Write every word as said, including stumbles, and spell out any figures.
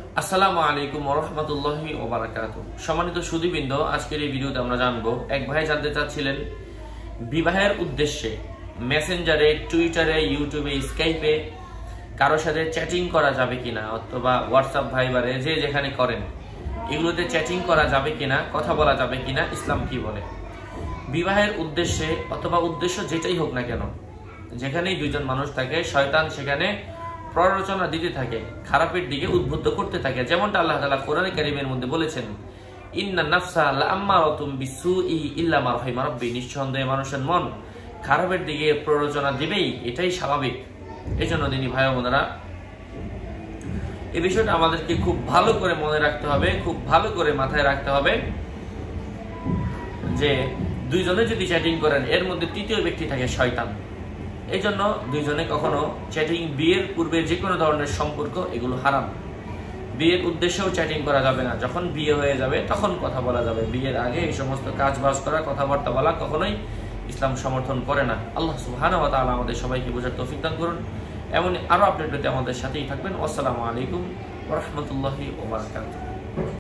আসসালামু আলাইকুম ওয়া রাহমাতুল্লাহি ওয়া বারাকাতুহু। সম্মানিত সুধীবৃন্দ, আজকের এই ভিডিওতে আমরা জানবো, এক ভাই জানতে চাচ্ছিলেন বিবাহের উদ্দেশ্যে মেসেঞ্জারে, টুইটারে, ইউটিউবে, স্কাইপে কারোর সাথে চ্যাটিং করা যাবে কিনা, অথবা হোয়াটসঅ্যাপ, ভাইবারে যে যেখানে করেন এগুলোতে চ্যাটিং করা যাবে কিনা, কথা বলা যাবে কিনা, ইসলাম কি বলে। বিবাহের উদ্দেশ্যে অথবা উদ্দেশ্য যেটাই হোক না কেন, যেখানেই দুইজন মানুষ থাকে, শয়তান সেখানে প্ররোচনা দিতে থাকে, খারাপের দিকে উদ্বুদ্ধ করতে থাকে। যেমনটা আল্লাহ তাআলা কোরআনে কারীমের মধ্যে বলেছেন, ইন্না নাফসা লাআম্মারাতুম বিসসুই ইল্লা মা রাহিমা রাব্বি, নিঃসন্দেহে মানুষের মন খারাপের দিকে প্ররোচনা দিবেই, এটাই স্বাভাবিক। এই জন্য দিনী ভাই বোনেরা, এই বিষয়টা আমাদেরকে খুব ভালো করে মনে রাখতে হবে, খুব ভালো করে মাথায় রাখতে হবে যে দুইজনে যদি চ্যাটিং করেন, এর মধ্যে তৃতীয় ব্যক্তি থাকে শয়তান। এই জন্য দুইজনে কখনো চ্যাটিং, বিয়ের পূর্বে যে কোনো ধরনের সম্পর্ক এগুলো হারাম। বিয়ের উদ্দেশ্যেও চ্যাটিং করা যাবে না, যখন বিয়ে হয়ে যাবে তখন কথা বলা যাবে। বিয়ের আগে এই সমস্ত কাজ বাজ করা, কথাবার্তা বলা কখনোই ইসলাম সমর্থন করে না। আল্লাহ সুবহানাহু ওয়া তাআলা আমাদের সবাইকে বোঝার তৌফিক দান করুন। এমন আরো আপডেট পেতে আমাদের সাথেই থাকবেন। আসসালামু আলাইকুম ওয়া রাহমাতুল্লাহি ওয়া বারাকাতুহু।